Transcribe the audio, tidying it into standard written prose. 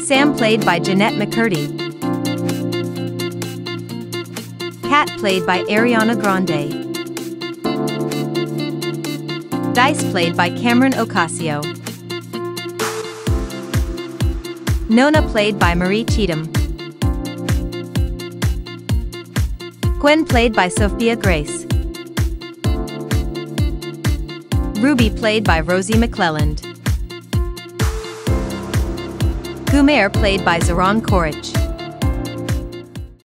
Sam played by Jennette McCurdy. Cat played by Ariana Grande. Dice played by Cameron Ocasio. Nona played by Marie Cheatham. Gwen played by Sophia Grace. Ruby played by Rosie McClelland. Gumair played by Zoran Koric.